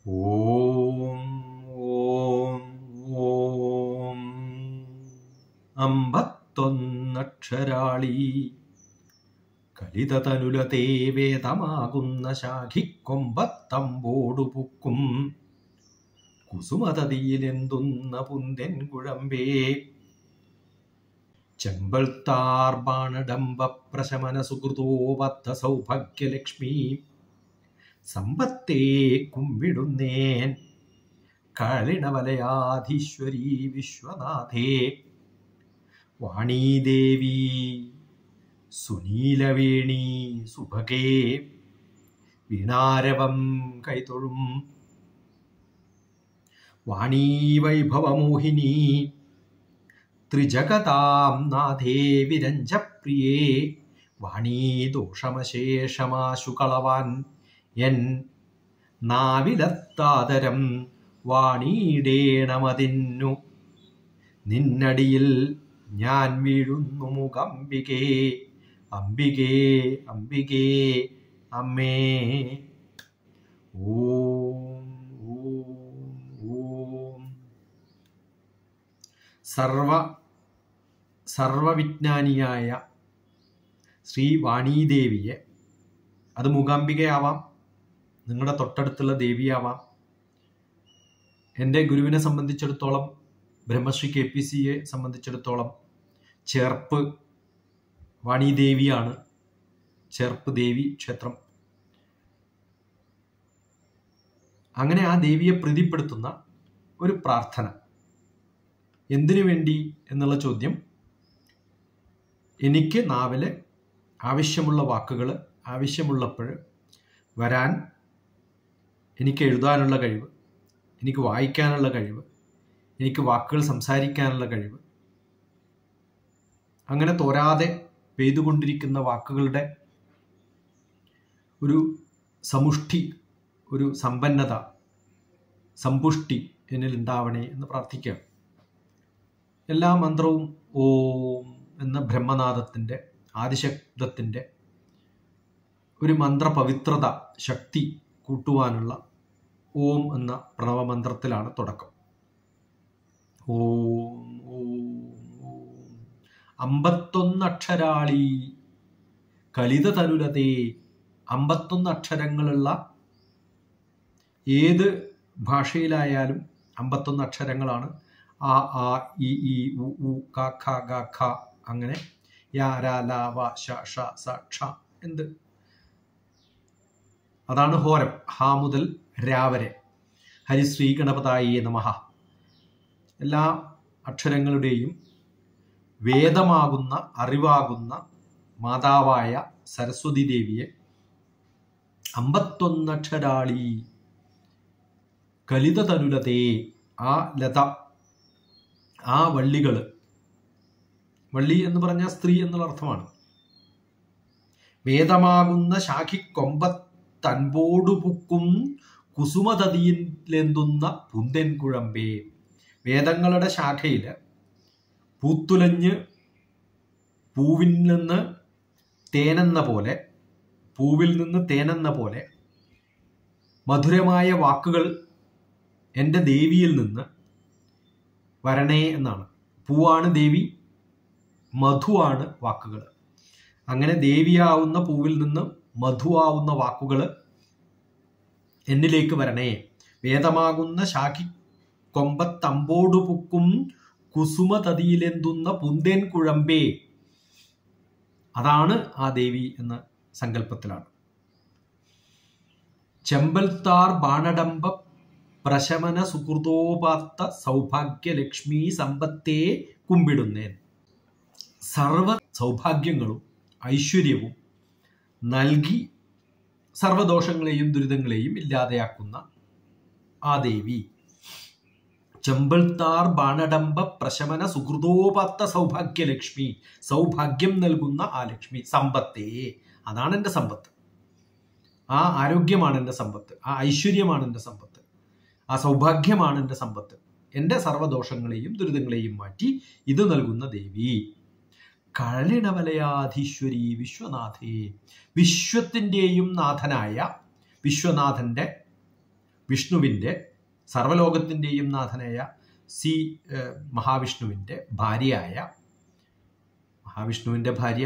ഓം ഓം ഓം അമ്പത്തൊന്നക്ഷരാളി കലിതതനുലതേ വേദമാകുന്ന ശാഖിക്കൊമ്പത്തമ്പോടുപുക്കും കുസുമതതിയിലെന്തുന്ന പുന്തൻ കുഴമ്പേ ചെമ്പൾത്താർ ബാണഡംബ പ്രശമന സുഹൃതോപത്ത സൗഭാഗ്യലക്ഷ്മി സമ്പത്തേ കുമ്പിടുന്നേൻ കളിണവലയാധീശ്വരീ വിശ്വനാഥേ വാണീദേവി സുനീലവേണി സുഭഗേ വീണാരവം കൈതൊഴും വാണീ വൈഭവമോഹിനി ത്രിജഗതാം നാഥേ വിരഞ്ജപ്രിയേ വാണീ ദോഷമശേഷമാശു കളവാൻ എൻ നാവിലത്താദരം വാണിയിടേണമതിന്നു നിന്നടിയിൽ ഞാൻ വീഴുന്നു മുഖംബികേ അംബികേ അംബികേ അമ്മേ. ഓം ഓം ഓം. സർവവിജ്ഞാനിയായ ശ്രീ വാണീദേവിയെ, അത് മൂകാംബികയാവാം, നിങ്ങളുടെ തൊട്ടടുത്തുള്ള ദേവിയാവാം. എൻ്റെ ഗുരുവിനെ സംബന്ധിച്ചിടത്തോളം, ബ്രഹ്മശ്രീ KPCയെ സംബന്ധിച്ചിടത്തോളം ചേർപ്പ് വാണീദേവിയാണ്, ചേർപ്പ് ദേവി ക്ഷേത്രം. അങ്ങനെ ആ ദേവിയെ പ്രീതിപ്പെടുത്തുന്ന ഒരു പ്രാർത്ഥന. എന്തിനു വേണ്ടി എന്നുള്ള ചോദ്യം, എനിക്ക് നാവില് ആവശ്യമുള്ള വാക്കുകൾ ആവശ്യമുള്ളപ്പോൾ വരാൻ, എനിക്ക് എഴുതാനുള്ള കഴിവ്, എനിക്ക് വായിക്കാനുള്ള കഴിവ്, എനിക്ക് വാക്കുകൾ സംസാരിക്കാനുള്ള കഴിവ്, അങ്ങനെ തോരാതെ പെയ്തുകൊണ്ടിരിക്കുന്ന വാക്കുകളുടെ ഒരു സമുഷ്ടി, ഒരു സമ്പന്നത, സമ്പുഷ്ടി എന്നിൽ ഉണ്ടാവണേ എന്ന് പ്രാർത്ഥിക്കുക. എല്ലാ മന്ത്രവും ഓം എന്ന ബ്രഹ്മനാദത്തിൻ്റെ, ആദിശബ്ദത്തിൻ്റെ ഒരു മന്ത്രപവിത്രത, ശക്തി കൂട്ടുവാനുള്ള ഓം എന്ന പ്രണവമന്ത്രത്തിലാണ് തുടക്കം. ഓം ഓം ഓം. 51 അക്ഷരാളി കലിതതനുലതേ. 51 അക്ഷരങ്ങളുള്ള ഏത് ഭാഷയിലായാലും 51 അക്ഷരങ്ങളാണ്. ആ ആ ഇ ഈ ഉ ഉ ക ഖ ഗ ഖ, അങ്ങനെ യാ രാ ലാ വ ശ ഷ സ ക്ഷ എന്ത്, അതാണ് ഹോരം. ഹ മുതൽ രാ വരെ. ഹരിശ്രീ ഗണപതായേ നമഃ. എല്ലാ അക്ഷരങ്ങളുടെയും വേദമാകുന്ന, അറിവാകുന്ന മാതാവായ സരസ്വതി ദേവിയെ 51 അക്ഷരാളി കലിതതനുലതേ. ആ ലത, ആ വള്ളികള്, വള്ളി എന്ന് പറഞ്ഞാൽ സ്ത്രീ എന്നുള്ള അർത്ഥമാണ്. വേദമാകുന്ന ശാഖിക്കൊമ്പത്തൻപോടുപുക്കും കുസുമതതിയിലെന്തുന്ന പുന്തൻ കുഴമ്പേ. വേദങ്ങളുടെ ശാഖയില് പൂത്തുലഞ്ഞ് പൂവിൽ നിന്ന് തേനെന്ന പോലെ, പൂവിൽ നിന്ന് തേനെന്ന പോലെ മധുരമായ വാക്കുകൾ എൻ്റെ ദേവിയിൽ നിന്ന് വരണേ എന്നാണ്. പൂവാണ് ദേവി, മധുവാണ് വാക്കുകൾ. അങ്ങനെ ദേവിയാവുന്ന പൂവിൽ നിന്ന് മധുവാവുന്ന വാക്കുകൾ എന്നിലേക്ക് വരണേ. വേദമാകുന്ന ശാഖി കൊമ്പത്തമ്പോടുപുക്കും കുസുമതതിയിലെന്തുന്ന പുന്തേൻ കുഴമ്പേ. അതാണ് ആ ദേവി എന്ന സങ്കല്പത്തിലാണ്. ചെമ്പൽത്താർ ബാണഡംബ പ്രശമന സുഹൃതോപാത്ത സൗഭാഗ്യലക്ഷ്മി സമ്പത്തേ കുമ്പിടുന്നേൻ. സർവ സൗഭാഗ്യങ്ങളും ഐശ്വര്യവും നൽകി സർവദോഷങ്ങളെയും ദുരിതങ്ങളെയും ഇല്ലാതെയാക്കുന്ന ആ ദേവി. ചെമ്പൽത്താർ ബാണഡംബ പ്രശമന സുഹൃതോപാത്ത സൗഭാഗ്യലക്ഷ്മി, സൗഭാഗ്യം നൽകുന്ന ആ ലക്ഷ്മി. സമ്പത്തേ, അതാണ് എൻ്റെ സമ്പത്ത്. ആ ആരോഗ്യമാണ് എൻ്റെ സമ്പത്ത്, ആ ഐശ്വര്യമാണ് എൻ്റെ സമ്പത്ത്, ആ സൗഭാഗ്യമാണ് എൻ്റെ സമ്പത്ത്. എൻ്റെ സർവദോഷങ്ങളെയും ദുരിതങ്ങളെയും മാറ്റി ഇത് നൽകുന്ന ദേവി. കളിണവലയാധീശ്വരി വിശ്വനാഥേ. വിശ്വത്തിൻ്റെയും നാഥനായ വിശ്വനാഥൻ്റെ വിഷ്ണുവിൻ്റെ സർവലോകത്തിൻ്റെയും നാഥനായ മഹാവിഷ്ണുവിൻ്റെ ഭാര്യയായ മഹാവിഷ്ണുവിൻ്റെ ഭാര്യ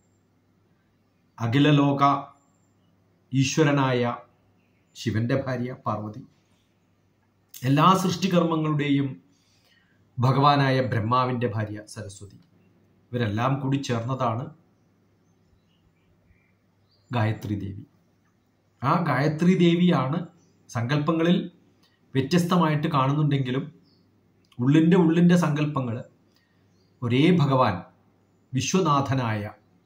അഖിലലോക ഈശ്വരനായ ശിവന്റെ ഭാര്യ പാർവതി, എല്ലാ സൃഷ്ടികർമ്മങ്ങളുടെയും ഭഗവാനായ ബ്രഹ്മാവിൻ്റെ ഭാര്യ സരസ്വതി, ഇവരെല്ലാം കൂടി ചേർന്നതാണ് ഗായത്രി ദേവി. ആ ഗായത്രി ദേവിയാണ് സങ്കല്പങ്ങളിൽ വ്യത്യസ്തമായിട്ട് കാണുന്നുണ്ടെങ്കിലും ഉള്ളിൻ്റെ സങ്കല്പങ്ങൾ ഒരേ ഭഗവാൻ വിശ്വനാഥനായ,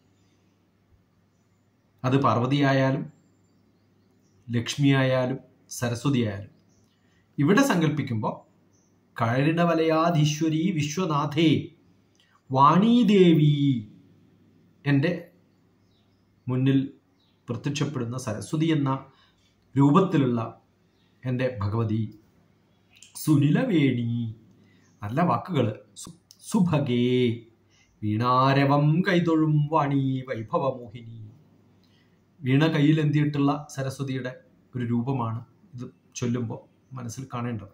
അത് പാർവതിയായാലും ലക്ഷ്മിയായാലും സരസ്വതിയായാലും ഇവിടെ സങ്കല്പിക്കുമ്പോൾ കഴലിടവലയാധീശ്വരി വിശ്വനാഥേ വാണീദേവി, എൻ്റെ മുന്നിൽ പ്രത്യക്ഷപ്പെടുന്ന സരസ്വതി എന്ന രൂപത്തിലുള്ള എൻ്റെ ഭഗവതി, സുനിലവേണി, നല്ല വാക്കുകൾ, സുഭഗേ വീണാരവം കൈതൊഴും വാണി വൈഭവമോഹിനി, വീണ കയ്യിലെന്തിയിട്ടുള്ള സരസ്വതിയുടെ ഒരു രൂപമാണ് ഇത് ചൊല്ലുമ്പോൾ മനസ്സിൽ കാണേണ്ടത്.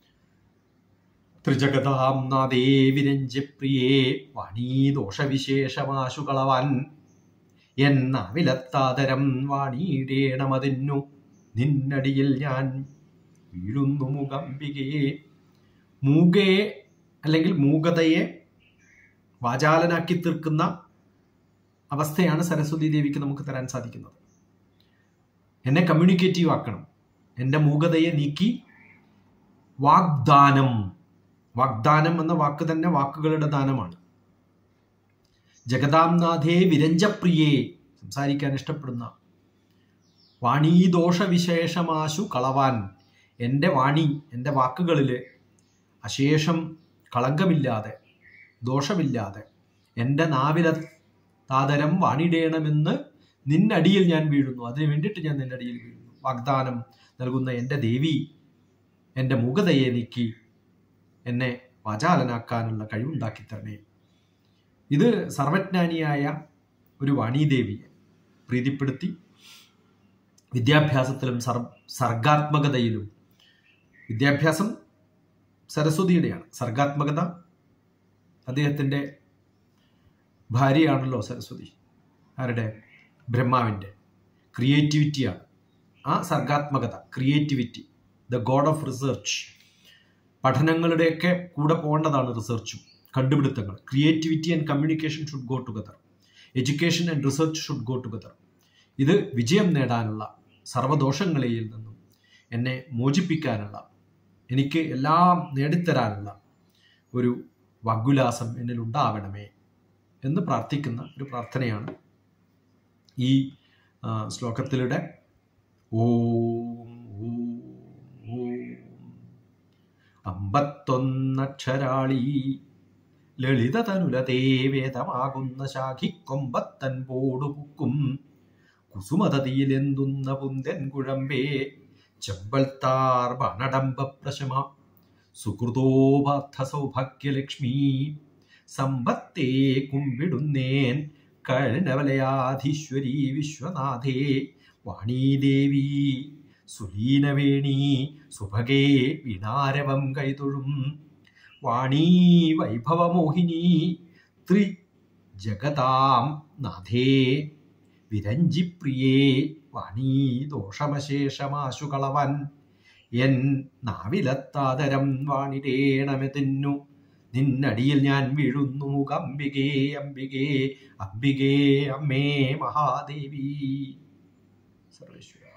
ത്രിജഗതാം നാദേ വിരഞ്ജപ്രിയേ വാണീ ദോഷവിശേഷമാശു കളവാൻ എന്നാവിലത്താതരം വാണിയിടേണമതിന്നു നിന്നടിയിൽ ഞാൻ വീഴുന്നു മൂകംബികേ. മൂകയെ അല്ലെങ്കിൽ മൂകതയെ വാചാലനാക്കി തീർക്കുന്ന അവസ്ഥയാണ് സരസ്വതി ദേവിക്ക് നമുക്ക് തരാൻ സാധിക്കുന്നത്. എന്നെ കമ്മ്യൂണിക്കേറ്റീവ് ആക്കണം, എൻ്റെ മൂകതയെ നീക്കി വാഗ്ദാനം. വാഗ്ദാനം എന്ന വാക്ക് തന്നെ വാക്കുകളുടെ ദാനമാണ്. ജഗതാംനാഥേ വിരഞ്ജപ്രിയേ, സംസാരിക്കാൻ ഇഷ്ടപ്പെടുന്ന, വാണീദോഷവിശേഷമാശു കളവാൻ, എൻ്റെ വാണി, എൻ്റെ വാക്കുകളിൽ അശേഷം കളങ്കമില്ലാതെ ദോഷമില്ലാതെ എൻ്റെ നാവില താതരം വാണിടേണമെന്ന് നിന്നടിയിൽ ഞാൻ വീഴുന്നു, അതിനു വേണ്ടിയിട്ട് ഞാൻ നിന്നടിയിൽ വീഴുന്നു. വാഗ്ദാനം നൽകുന്ന എൻ്റെ ദേവി, എൻ്റെ മൂകതയെ നീക്കി എന്നെ വാചാലനാക്കാനുള്ള കഴിവുണ്ടാക്കി തരണേ. ഇത് സർവജ്ഞാനിയായ ഒരു വാണീദേവിയെ പ്രീതിപ്പെടുത്തി വിദ്യാഭ്യാസത്തിലും സർഗാത്മകതയിലും, വിദ്യാഭ്യാസം സരസ്വതിയുടെയാണ്, സർഗാത്മകത അദ്ദേഹത്തിൻ്റെ ഭാര്യയാണല്ലോ സരസ്വതി, ആരുടെ? ബ്രഹ്മാവിൻ്റെ. ക്രിയേറ്റിവിറ്റിയാണ് ആ സർഗാത്മകത, creativity, the god of research. പഠനങ്ങളുടെയൊക്കെ കൂടെ പോകേണ്ടതാണ് റിസർച്ചും കണ്ടുപിടുത്തങ്ങൾ. Creativity and communication should go together, education and research should go together. ഇത് വിജയം നേടാനുള്ള, സർവദോഷങ്ങളിൽ നിന്നും എന്നെ മോചിപ്പിക്കാനുള്ള, എനിക്ക് എല്ലാം നേടിത്തരാനുള്ള ഒരു വാഗ്വിലാസം എന്നിൽ ഉണ്ടാവണമേ എന്ന് പ്രാർത്ഥിക്കുന്ന ഒരു പ്രാർത്ഥനയാണ് ഈ ശ്ലോകത്തിലൂടെ. ഓം ഓം ഓം 51 ലളിതതനുലതേ വേദമാകുന്ന ശാഖിക്കൊമ്പത്തൻ പോടുപുക്കും കുസുമതതിയിലെന്തുന്ന പുന്തൻ കുഴമ്പേ ചെമ്പൽത്താർ ബണടംബ പ്രശമ സുഹൃതോപാർത്ഥ സൗഭാഗ്യലക്ഷ്മി സമ്പത്തേ കുമ്പിടുന്നേൻ കഴനവലയാധീശ്വരി വിശ്വനാഥേ വാണീദേവി സുലീനവേണി സുഭഗേ വീണാരവം കൈതൊഴും വാണീ വൈഭവമോഹിനി ത്രിജഗതാം നാഥേ വിരഞ്ജിപ്രിയേ വാണീ ദോഷമശേഷമാശു കളവൻ എൻ നാവിലത്താതരം വാണിടേണമെതിന്നു നിന്നടിയിൽ ഞാൻ വീഴുന്നു മൂകംബികേ അംബികേ അംബികേ അമ്മേ മഹാദേവി സർവേശ്വര.